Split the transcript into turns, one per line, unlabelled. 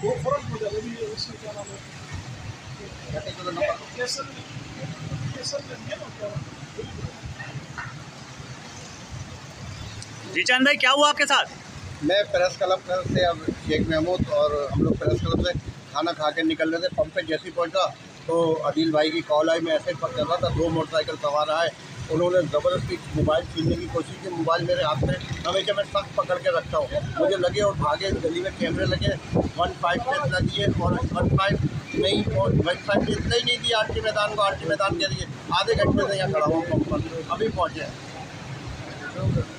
वो फौरन हो जाएगा अभी उसमें क्या नाम है केसर केसर में दिया ना क्या
जी चांद भाई, क्या हुआ आपके साथ?
मैं प्रेस क्लब से अब शेख महमूद और हम लोग प्रेस क्लब से खाना खा के निकल रहे थे। पंप पे जैसे ही पहुंचा तो अदील भाई की कॉल आई। मैं ऐसे ही कर रहा था, 2 मोटरसाइकिल सवार आए, उन्होंने ज़बरदस्ती मोबाइल छीनने की कोशिश की। मोबाइल मेरे हाथ में हमेशा मैं सख्त पकड़ के रखता हूँ, मुझे लगे और भागे। गली में कैमरे लगे, 15 प्लेट लगी है और 15 नहीं, और 15 प्लेट ही नहीं दी आरटी मैदान को। आरटी मैदान के लिए आधे घंटे से यहाँ खड़ा हुआ पंप पर, अभी पहुँचे।